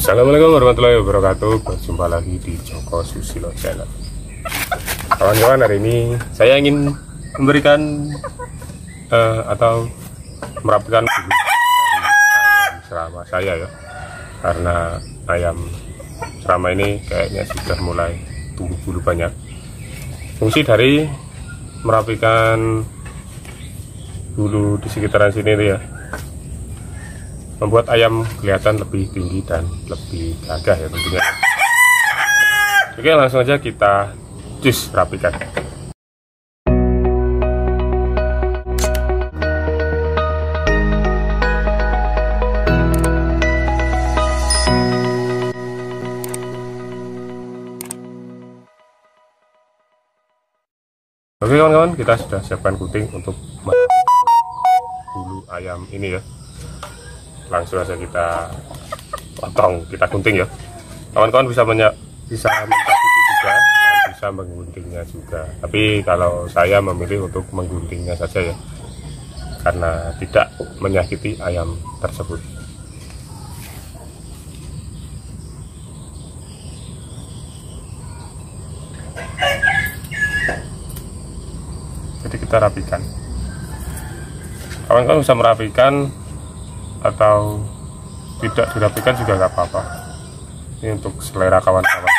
Assalamualaikum warahmatullahi wabarakatuh. Berjumpa lagi di Joko Susilo Channel. Kawan-kawan, hari ini saya ingin memberikan atau merapikan ayam serama saya ya, karena ayam serama ini kayaknya sudah mulai tumbuh bulu banyak. Fungsi dari merapikan bulu di sekitaran sini itu ya, membuat ayam kelihatan lebih tinggi dan lebih gagah ya tentunya. Oke, langsung aja kita cus rapikan. Oke kawan-kawan, kita sudah siapkan gunting untuk bulu ayam ini ya. Langsung saja kita potong, kita gunting ya. Kawan-kawan bisa mencabiti juga dan bisa mengguntingnya juga. Tapi kalau saya memilih untuk mengguntingnya saja ya, karena tidak menyakiti ayam tersebut. Jadi kita rapikan. Kawan-kawan bisa merapikan atau tidak dirapikan juga nggak apa-apa. Ini untuk selera kawan-kawan.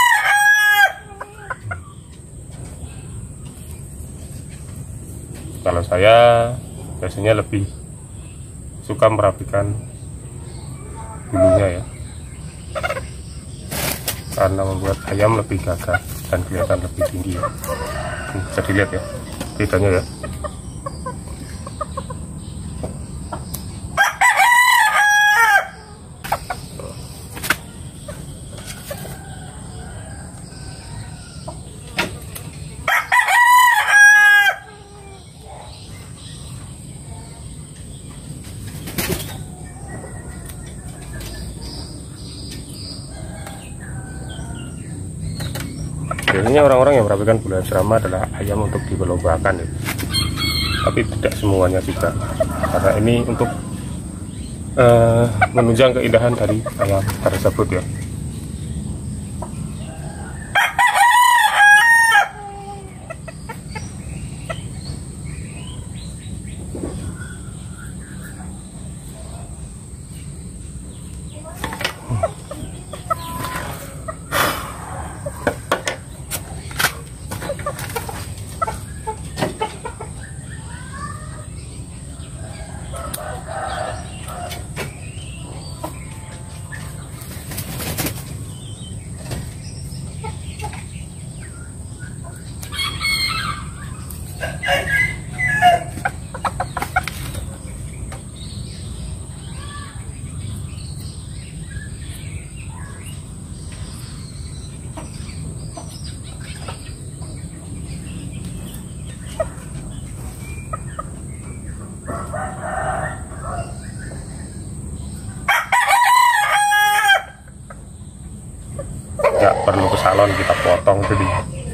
Kalau saya biasanya lebih suka merapikan bulunya ya, karena membuat ayam lebih gagah dan kelihatan lebih tinggi ya. Bisa dilihat ya bedanya ya. Biasanya orang-orang yang merapikan bulu ayam serama adalah ayam untuk diperlombakan ya. Tapi tidak semuanya juga, karena ini untuk menunjang keindahan dari ayam tersebut ya. Nggak perlu ke salon, kita potong jadi.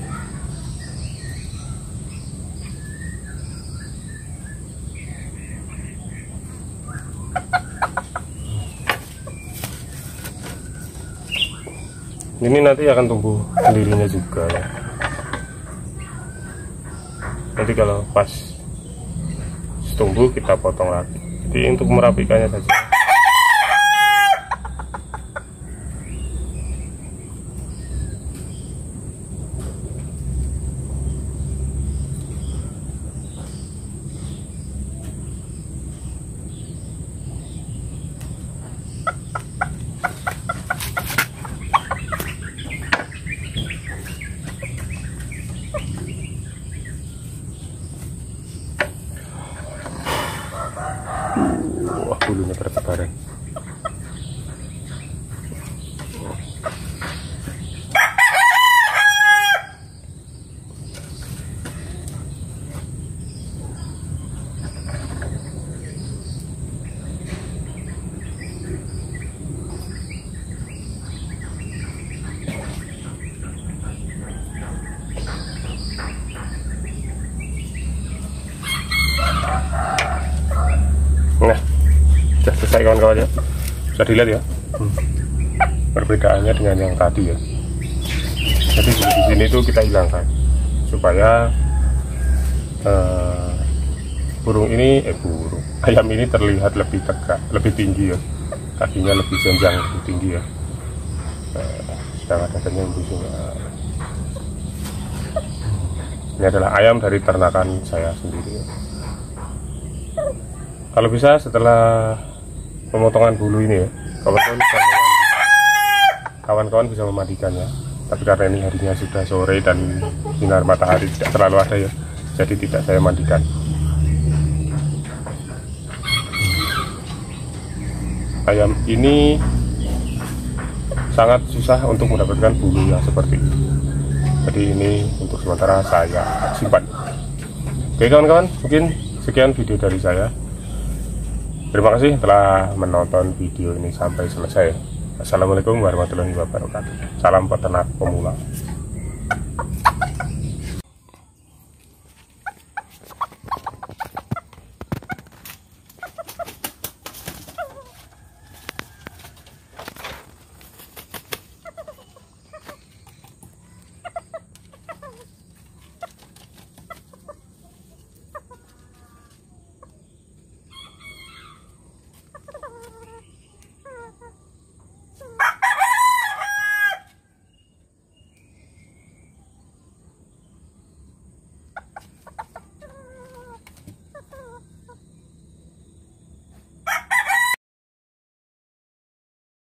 Ini nanti akan tumbuh sendirinya juga ya. Nanti kalau pas tumbuh kita potong lagi. Jadi untuk merapikannya saja. Wah, bulunya bertebaran. Nah, sudah selesai kawan-kawan ya, bisa dilihat ya. perbedaannya dengan yang tadi ya. Jadi di sini tuh kita hilangkan supaya burung ayam ini terlihat lebih tegak, lebih tinggi ya, kakinya lebih jenjang, lebih tinggi ya. Sedangkan dadanya di sini. Ini adalah ayam dari ternakan saya sendiri ya. Kalau bisa setelah pemotongan bulu ini ya, kawan-kawan bisa memandikannya. Tapi karena ini harinya sudah sore dan sinar matahari tidak terlalu ada ya, jadi tidak saya mandikan. Ayam ini sangat susah untuk mendapatkan bulu yang seperti ini. Jadi ini untuk sementara saya simpan. Oke kawan-kawan, mungkin sekian video dari saya. Terima kasih telah menonton video ini sampai selesai. Assalamualaikum warahmatullahi wabarakatuh. Salam peternak pemula.